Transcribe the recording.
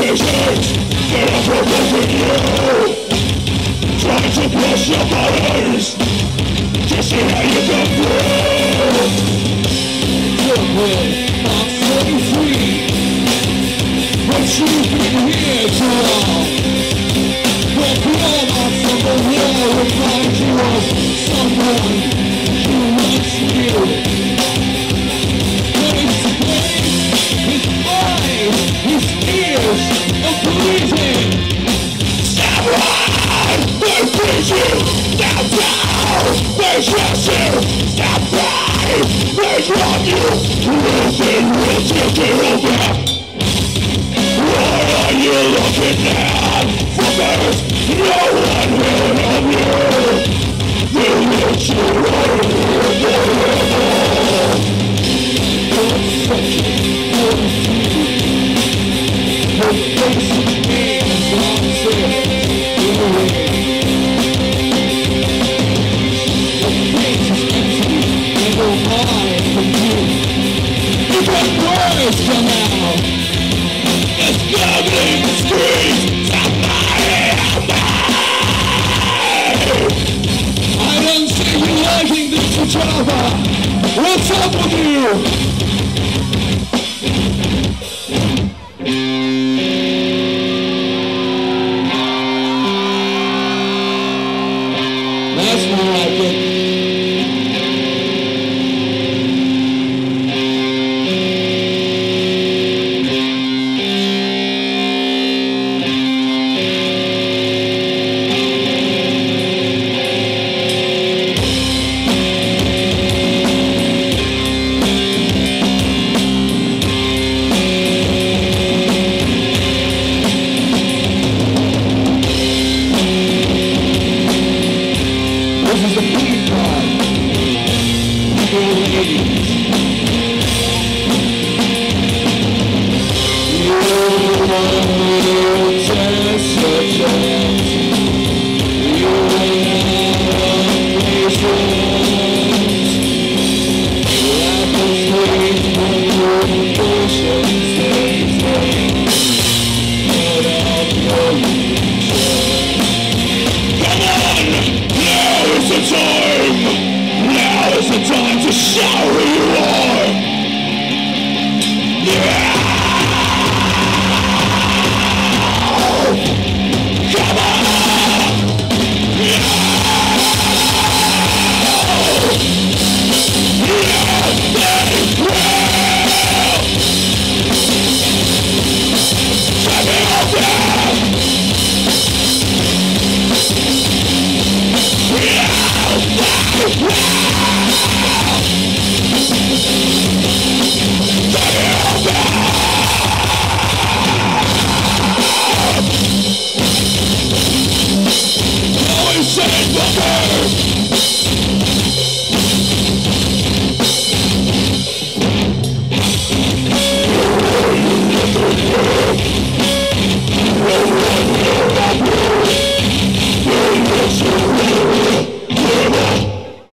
visions that are provoking you, trying to push your bodies to see how you come through. Look where I'm setting free, but you've been here too long. The blood off from the wall reminds you of someone who wants you. But it's pain, his eyes, his ears are bleeding. Stop right! They freeze you! Stop down! They trust you! Stop right! They drop you! Nothing will take it over! What are you looking at? For first, no one will help you! They will surround you forever! Don't such a good feeling. Your face is being dancing away. Your face is empty and your mind confused. You got words come out. It's gambling screams. Somebody help me! I don't see you liking this Java. What's up with you? That's more like it.